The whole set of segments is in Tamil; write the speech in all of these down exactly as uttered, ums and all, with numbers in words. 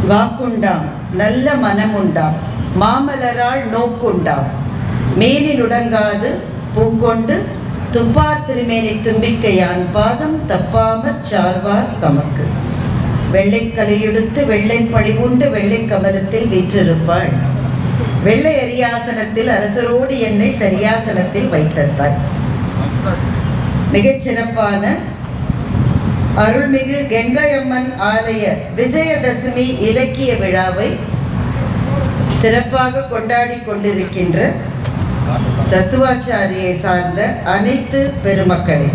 வாக்குண்டாம் நல்ல மனமுண்டாம் மாமலரால் நோக்குண்டாம் மேனி நுடங்காது பூக்கொண்டு துப்பார் திருமேனி தும்பிக்கையான் பாதம் தப்பாமற் சார்வார் தமக்கு. வெள்ளைக்கலையெடுத்து வெள்ளை படிவுண்டு வெள்ளை கமலத்தில் வீற்றிருப்பாள். வெள்ளை அரியாசனத்தில் அரசரோடு என்னை சரியாசனத்தில் வைத்தாய். மிகச் சிறப்பான அருள்மிகு கங்கையம்மன் ஆலய விஜயதசமி இலக்கிய விழாவை சிறப்பாக கொண்டாடி கொண்டிருக்கின்ற சத்துவாச்சாரியை சார்ந்த அனைத்து பெருமக்களே,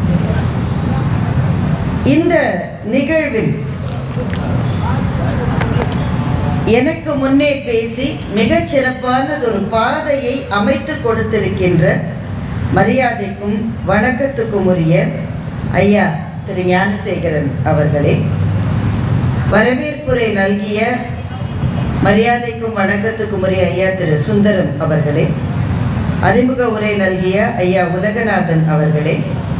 இந்த நிகழ்வில் எனக்கு முன்னே பேசி மிகச் சிறப்பானதொரு பாதையை அமைத்து கொடுத்திருக்கின்ற மரியாதைக்கும் வணக்கத்துக்கும் உரிய ஐயா திரு ஞானசேகரன் அவர்களே, வரவேற்புரை நல்கிய மரியாதைக்கும் வணக்கத்துக்கும் உரிய ஐயா திரு சுந்தரம் அவர்களே, அறிமுக உரை நல்கிய ஐயா உலகநாதன் அவர்களே,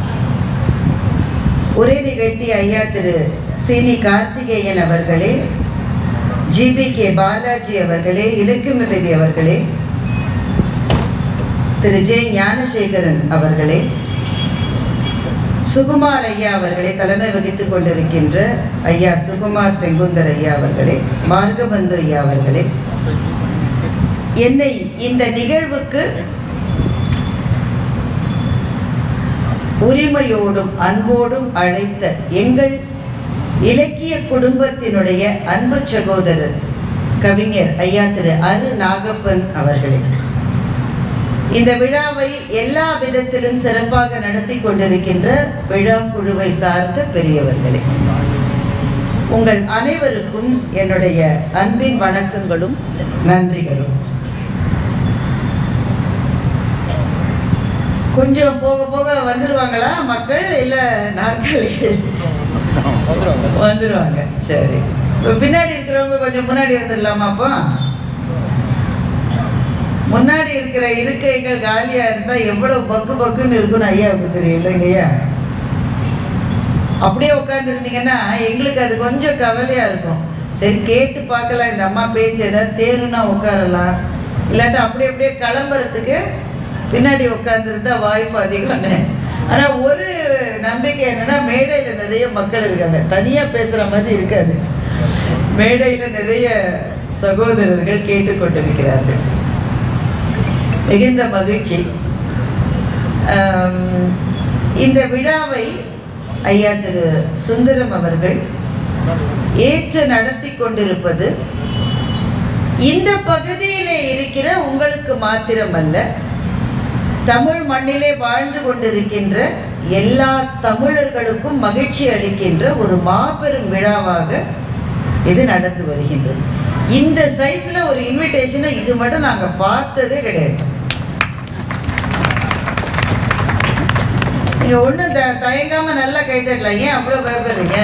உரை நிகழ்த்திய ஐயா திரு சீனி கார்த்திகேயன் அவர்களே, ஜிபி கே பாலாஜி அவர்களே, இலக்குமிபதி அவர்களே, திரு ஜே ஞானசேகரன் அவர்களே, சுகுமார் ஐயா அவர்களே, தலைமை வகித்துக் கொண்டிருக்கின்ற ஐயா சுகுமார் செங்குந்தர் ஐயா அவர்களே, மார்கபந்து ஐயா அவர்களே, என்னை இந்த நிகழ்வுக்கு உரிமையோடும் அன்போடும் அழைத்த எங்கள் இலக்கிய குடும்பத்தினுடைய அன்பு சகோதரர் கவிஞர் ஐயா திரு அரு நாகப்பன் அவர்களே, இந்த விழாவை எல்லா விதத்திலும் சிறப்பாக நடத்தி கொண்டிருக்கின்ற விழா குழுவை சார்ந்த பெரியவர்களே, உங்கள் அனைவருக்கும் என்னுடைய அன்பின் வணக்கங்களும் நன்றிகளும். கொஞ்சம் போக போக வந்துடுவாங்களா மக்கள்? இல்லை நாற்காலிகள் வந்துடுவாங்க. சரி, பின்னாடி இருக்கிறவங்க கொஞ்சம் முன்னாடி வந்துடலாமா? அப்போ முன்னாடி இருக்கிற இருக்கைகள் காலியாக இருந்தால் எவ்வளோ பக்கு பக்குன்னு இருக்குன்னு ஐயாவுக்கு தெரியும் இல்லைங்கய்யா? அப்படியே உட்காந்துருந்தீங்கன்னா எங்களுக்கு அது கொஞ்சம் கவலையாக இருக்கும். சரி, கேட்டு பார்க்கலாம், இந்த அம்மா பேச்சு ஏதாவது தேருன்னா உட்காரலாம், இல்லாட்டா அப்படி அப்படியே கிளம்புறதுக்கு பின்னாடி உட்காந்துருந்தா வாய்ப்பு அதிகம்னு. ஆனால் ஒரு நம்பிக்கை என்னென்னா, மேடையில் நிறைய மக்கள் இருக்காங்க, தனியாக பேசுகிற மாதிரி இருக்காது. மேடையில் நிறைய சகோதரர்கள் கேட்டுக்கொண்டிருக்கிறார்கள். மிகுந்த மகிழ்ச்சி. இந்த விழாவை ஐயா திரு சுந்தரம் அவர்கள் ஏற்று நடத்தி கொண்டிருப்பது இந்த பகுதியிலே இருக்கிற உங்களுக்கு மாத்திரமல்ல, தமிழ் மண்ணிலே வாழ்ந்து கொண்டிருக்கின்ற எல்லா தமிழர்களுக்கும் மகிழ்ச்சி அளிக்கின்ற ஒரு மாபெரும் விழாவாக இது நடந்து வருகின்றது. இந்த சைஸில் ஒரு இன்விடேஷனை இது மட்டும் நாங்கள் பார்த்ததே கிடையாது. நீங்கள் ஒன்றும் த தயங்காமல் நல்லா கைத்தட்டலாம். ஏன் அவ்வளோ பயப்படுறீங்க?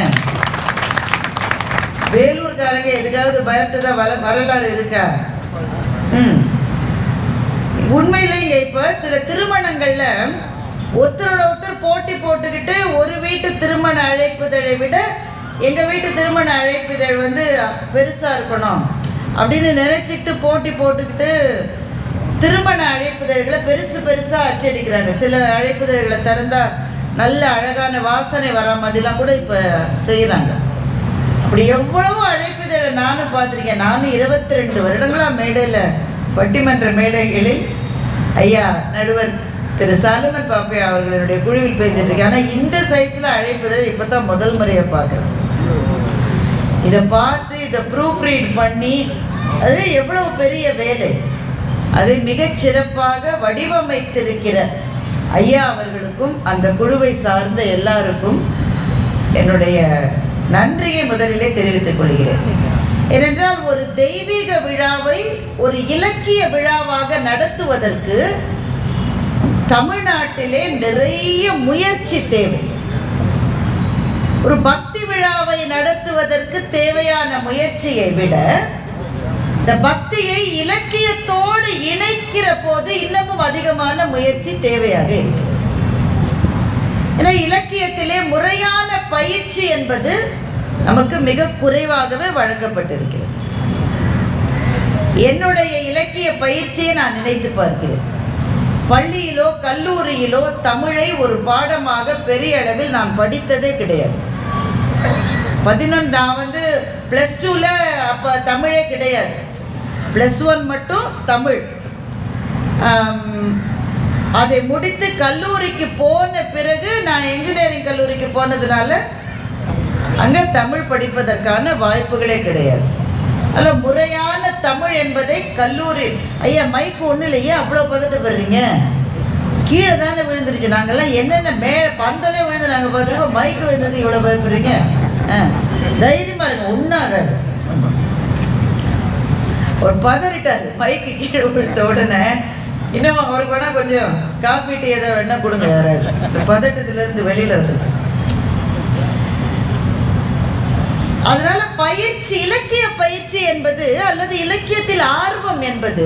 வேலூர்காரங்க எதுக்காவது பயப்பட்டுதான் வர வரலாறு இருக்கா? ம் உண்மையில இங்கே இப்போ சில திருமணங்களில் ஒருத்தரோட ஒருத்தர் போட்டி போட்டுக்கிட்டு ஒரு வீட்டு திருமண அழைப்புதழை விட எங்கள் வீட்டு திருமண அழைப்புதழ் வந்து பெருசாக இருக்கணும் அப்படின்னு நினச்சிட்டு போட்டி போட்டுக்கிட்டு திருமண அழைப்புதழ்களை பெருசு பெருசாக அச்சடிக்கிறாங்க. சில அழைப்புதழ்களை திறந்தால் நல்ல அழகான வாசனை வர மாதிரிலாம் கூட இப்போ செய்கிறாங்க. அப்படி எவ்வளவோ அழைப்புதழை நானும் பார்த்துருக்கேன். நானும் இருபத்தி ரெண்டு வருடங்களாக மேடையில், பட்டிமன்ற மேடைகளில் ஐயா நடுவர் திரு சாலமன் பாப்பையா அவர்களுடைய குழுவில் பேசிகிட்டு இருக்கேன். ஆனால் இந்த சைஸில் அழைப்புதழ் இப்போ தான் முதல் முறையை பார்க்குறேன். இதை பார்த்து இதை ப்ரூஃப் ரீட் பண்ணி அது எவ்வளவு பெரிய வேலை, அதை மிகச் சிறப்பாக வடிவமைத்திருக்கிற ஐயா அவர்களுக்கும் அந்த குழுவை சார்ந்த எல்லாருக்கும் என்னுடைய நன்றியை முதலிலே தெரிவித்துக் கொள்கிறேன். ஏனென்றால் ஒரு தெய்வீக விழாவை ஒரு இலக்கிய விழாவாக நடத்துவதற்கு தமிழ்நாட்டிலே நிறைய முயற்சி தேவை. ஒரு பக்தி விழாவை நடத்துவதற்கு தேவையான முயற்சியை விட இந்த பக்தியை இலக்கியத்தோடு இணைக்கிற போது இன்னமும் அதிகமான முயற்சி தேவையாக இருக்கு. ஏன்னா இலக்கியத்திலே முறையான பயிற்சி என்பது நமக்கு மிக குறைவாகவே வழங்கப்பட்டிருக்கிறது. என்னுடைய இலக்கிய பயிற்சியை நான் நினைத்து பார்க்கிறேன். பள்ளியிலோ கல்லூரியிலோ தமிழை ஒரு பாடமாக பெரிய அளவில் நான் படித்ததே கிடையாது. பதினொன்று நான் வந்து ப்ளஸ் டூவில் அப்போ தமிழே கிடையாது. ப்ளஸ் ஒன் மட்டும் தமிழ். அதை முடித்து கல்லூரிக்கு போன பிறகு நான் இன்ஜினியரிங் கல்லூரிக்கு போனதுனால அங்கே தமிழ் படிப்பதற்கான வாய்ப்புகளே கிடையாது. அதில் முறையான தமிழ் என்பதை கல்லூரி ஐயா மைக்கு ஒன்றும் இல்லையே அவ்வளோ பதட்டப்படுறீங்க, கீழே தானே விழுந்துருச்சு, நாங்கள்லாம் என்னென்ன மே பந்தலே விழுந்து நாங்கள் பார்த்துருக்கோம், மைக்கு விழுந்தது இவ்வளோ பயப்படுறீங்க, ஆ தைரியமாக இருங்க ஒன்றாகாது. ஒரு பதறிட்டார் மைக்கு கீழே விழுந்த உடனே. இன்னும் அவருக்கு வேணால் கொஞ்சம் காஃபி டீ எதை வேணால் கொடுங்க, யாராவது பதட்டத்திலேருந்து வெளியில் வருது. அதனால பயிற்சி, இலக்கிய பயிற்சி என்பது அல்லது இலக்கியத்தில் ஆர்வம் என்பது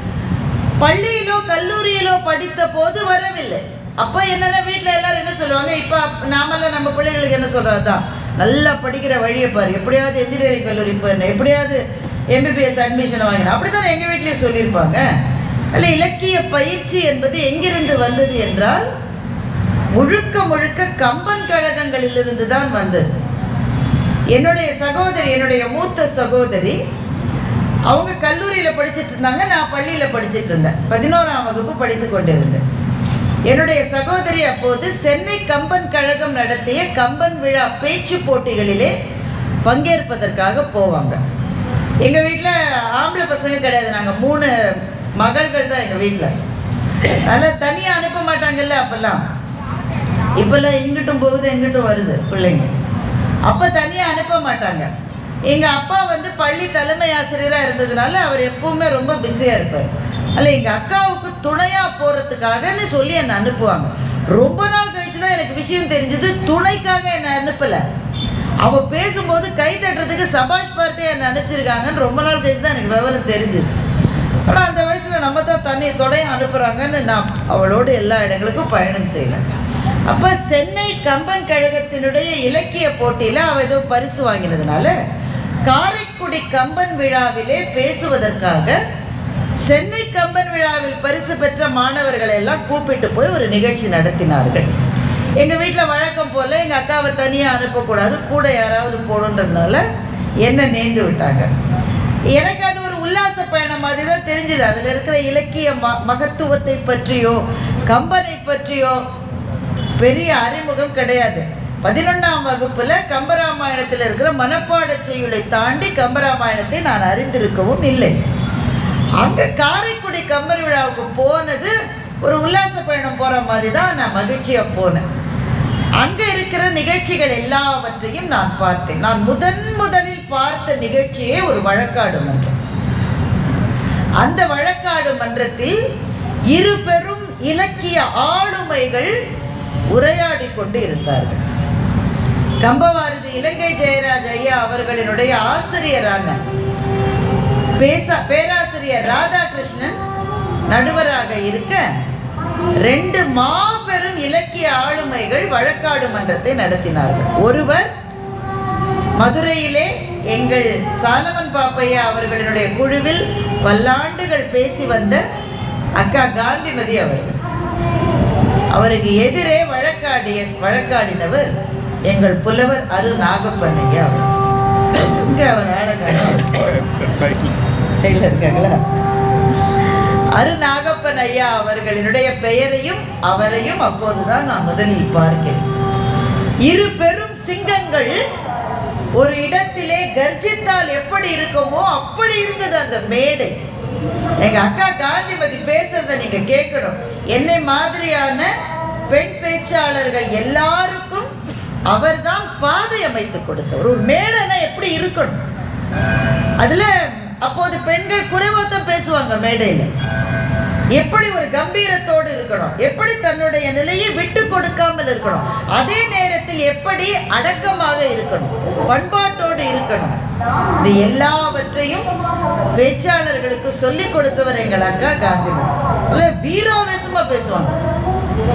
பள்ளியிலோ கல்லூரியிலோ படித்த போது வரவில்லை. அப்போ என்னென்ன வீட்டில் எல்லாரும் என்ன சொல்லுவாங்க, இப்போ நாமெல்லாம் நம்ம பிள்ளைகளுக்கு என்ன சொல்கிறது தான், நல்லா படிக்கிற வழியை பாரு, எப்படியாவது இன்ஜினியரிங் கல்லூரி போயிருந்தேன், எப்படியாவது எம்பிபிஎஸ் அட்மிஷனை வாங்கினேன், அப்படி தானே எங்கள் வீட்லேயும் சொல்லியிருப்பாங்க. அல்ல இலக்கிய பயிற்சி என்பது எங்கிருந்து வந்தது என்றால் முழுக்க முழுக்க கம்பன் கழகங்களிலிருந்து தான் வந்தது. என்னுடைய சகோதரி, என்னுடைய மூத்த சகோதரி, அவங்க கல்லூரியில் படிச்சுட்டு இருந்தாங்க, நான் பள்ளியில் படிச்சுட்டு இருந்தேன், பதினோராம் வகுப்பு படித்து கொண்டிருந்தேன். என்னுடைய சகோதரி அப்போது சென்னை கம்பன் கழகம் நடத்திய கம்பன் விழா பேச்சு போட்டிகளிலே பங்கேற்பதற்காக போவாங்க. எங்கள் வீட்டில் ஆம்பளை பசங்க கிடையாது, நாங்கள் மூணு மகள்கள் தான் எங்கள் வீட்டில். அதனால் தனியாக அனுப்ப மாட்டாங்கல்ல அப்போல்லாம். இப்போல்லாம் எங்கிட்டும் போகுது எங்கிட்டும் வருது பிள்ளைங்க. அப்போ தனியாக அனுப்ப மாட்டாங்க. எங்கள் அப்பா வந்து பள்ளி தலைமை ஆசிரியராக இருந்ததுனால அவர் எப்பவுமே ரொம்ப பிஸியாக இருப்பார். அல்ல எங்கள் அக்காவுக்கு துணையாக போகிறதுக்காகன்னு சொல்லி என்னை அனுப்புவாங்க. ரொம்ப நாள் கழிச்சு தான் எனக்கு விஷயம் தெரிஞ்சது, துணைக்காக என்னை அனுப்பலை, அவள் பேசும்போது கை தட்டுறதுக்கு சபாஷ் பார்ட்டே என்னை அனுப்பிச்சிருக்காங்கன்னு ரொம்ப நாள் கழிச்சு தான் எனக்கு விவரம் தெரிஞ்சுது. ஆனால் அந்த வயசில் நம்ம தான் தண்ணி தொடைய அனுப்புகிறாங்கன்னு நான் அவளோடு எல்லா இடங்களுக்கும் பயணம் செய்யலாம். அப்போ சென்னை கம்பன் கழகத்தினுடைய இலக்கிய போட்டியில் அவள் ஏதோ பரிசு வாங்கினதுனால காரைக்குடி கம்பன் விழாவிலே பேசுவதற்காக சென்னை கம்பன் விழாவில் பரிசு பெற்ற மாணவர்களை எல்லாம் கூப்பிட்டு போய் ஒரு நிகழ்ச்சி நடத்தினார்கள். எங்கள் வீட்டில் வழக்கம் போல் எங்கள் அக்காவை தனியாக அனுப்பக்கூடாது, கூட யாராவது போகணுன்றதுனால என்னை நேர்ந்து விட்டாங்க. எனக்கு அது ஒரு உல்லாச பயணம் மாதிரி தான் தெரிஞ்சுது. அதில் இருக்கிற இலக்கிய ம மகத்துவத்தை பற்றியோ கம்பனை பற்றியோ பெரிய அறிமுகம் கிடையாது. பதினொன்றாம் வகுப்பில் கம்பராமாயணத்தில் இருக்கிற மனப்பாட செய்யுளை தாண்டி கம்பராமாயணத்தை நான் அறிந்திருக்கவும் இல்லை. அங்கே காரைக்குடி கம்பன் விழாவுக்கு போனது ஒரு உல்லாச பயணம் போகிற மாதிரி தான் நான் மகிழ்ச்சியாக போனேன். அங்கே இருக்கிற நிகழ்ச்சிகள் எல்லாவற்றையும் நான் பார்த்தேன். நான் முதன் முதலில் பார்த்த நிகழ்ச்சியே ஒரு வழக்காடு மன்றம். அந்த வழக்காடு மன்றத்தில் இரு பெரும் இலக்கிய ஆளுமைகள் உரையாடி கொண்டு இருந்தார்கள். கம்பவாரதி இலங்கை ஜெயராஜ் ஐயா அவர்களினுடைய ஆசிரியரான பேச பேராசிரியர் ராதாகிருஷ்ணன் நடுவராக இருக்க ரெண்டு மாபெரும் இலக்கிய ஆளுமைகள் வழக்காடு மன்றத்தை நடத்தினார்கள். ஒருவர் மதுரையிலே எங்கள் சாலமன் பாப்பையா அவர்களினுடைய குழுவில் பல்லாண்டுகள் பேசி வந்த அக்கா காந்திமதி அவர்கள். அவருக்கு எதிரே வழக்காடிய வழக்காடினவர் எங்கள் புலவர் அரு நாகப்பன் ஐயா. இங்கே அவர் சைடில் இருக்காங்களா? அரு நாகப்பன் ஐயா அவர்களினுடைய பெயரையும் அவரையும் அப்போதுதான் நான் முதலில் பார்க்கிறேன். இரு பெரும் சிங்கங்கள் ஒரு இடத்திலே கர்ஜித்தால் எப்படி இருக்குமோ அப்படி இருந்தது அந்த மேடை. எங்க அக்கா காந்திமதி பேசுறத நீங்க கேட்கணும். என்னை மாதிரியான பெண் பேச்சாளர்கள் எல்லாருக்கும் அவர்தான் பாதை அமைத்து கொடுத்தவர். ஒரு மேடைனா எப்படி இருக்கணும், அதுல அப்போது பெண்கள் குறைவாத்தான் பேசுவாங்க மேடையில். எப்படி ஒரு கம்பீரத்தோடு இருக்கணும், எப்படி தன்னுடைய நிலையை விட்டு கொடுக்காமல் இருக்கணும், அதே நேரத்தில் எப்படி அடக்கமாக இருக்கணும், பண்பாட்டோடு இருக்கணும், இது எல்லாவற்றையும் பேச்சாளர்களுக்கு சொல்லிக் கொடுத்தவர் எங்கள் அக்கா காந்திமதி. வீராவேசமா பேசுவாங்க.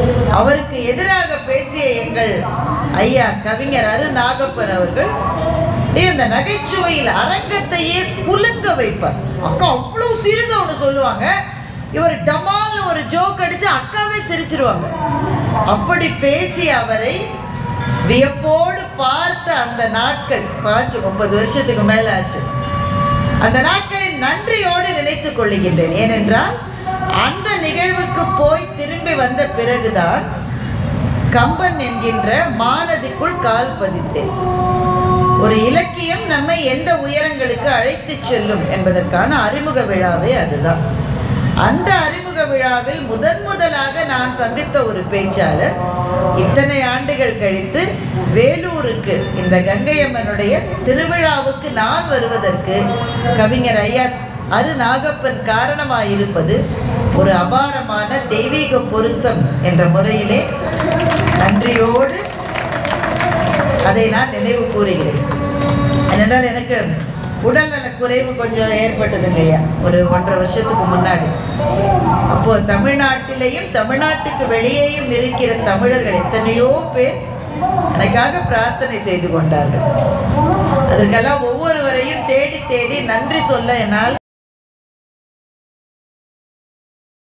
அவருக்கு எதிராக பேசிய எங்கள் ஐயா கவிஞர் அரு நாகப்பன் அவர்கள் அந்த நகைச்சுவையில் அரங்கத்தையே குலுங்க வைப்பார். அக்கா அவ்வளோ சீரியஸா ஒன்று சொல்லுவாங்க, இவர் டமால்னு ஒரு ஜோக் அடிச்சு அக்காவே சிரிச்சிருவாங்க. அப்படி பேசி அவரை வியப்போடு பார்த்த அந்த நாட்கள் பாச்சு முப்பது வருஷத்துக்கு மேல ஆச்சு. அந்த நாட்களை நன்றியோடு நினைத்துக் கொள்ளுகின்றேன். ஏனென்றால் அந்த நிகழ்வுக்கு போய் திரும்பி வந்த பிறகுதான் கம்பன் என்கின்ற மானதிக்குள் கால் பதித்தேன். ஒரு இலக்கியம் நம்மை எந்த உயரங்களுக்கு அழைத்து செல்லும் என்பதற்கான அறிமுக விழாவே அதுதான். அந்த அறிமுக விழாவில் முதன் முதலாக நான் சந்தித்த ஒரு பேச்சாளர் இத்தனை ஆண்டுகள் கழித்து வேலூருக்கு இந்த கங்கையம்மனுடைய திருவிழாவுக்கு நான் வருவதற்கு கவிஞர் ஐயா அரு நாகப்பன் காரணமாயிருப்பது ஒரு அபாரமான தெய்வீக பொருத்தம் என்ற முறையிலே நன்றியோடு அதை நான் நினைவு கூறுகிறேன். ஏனென்றால் எனக்கு உடல்நல குறைவு கொஞ்சம் ஏற்பட்டதுங்க ஐயா, ஒரு ஒன்றரை வருஷத்துக்கு முன்னாடி. அப்போ தமிழ்நாட்டிலேயும் தமிழ்நாட்டுக்கு வெளியேயும் இருக்கிற தமிழர்கள் எத்தனையோ பேர் எனக்காக பிரார்த்தனை செய்து கொண்டார்கள். அதற்கெல்லாம் ஒவ்வொருவரையும் தேடி தேடி நன்றி சொல்ல என்னால்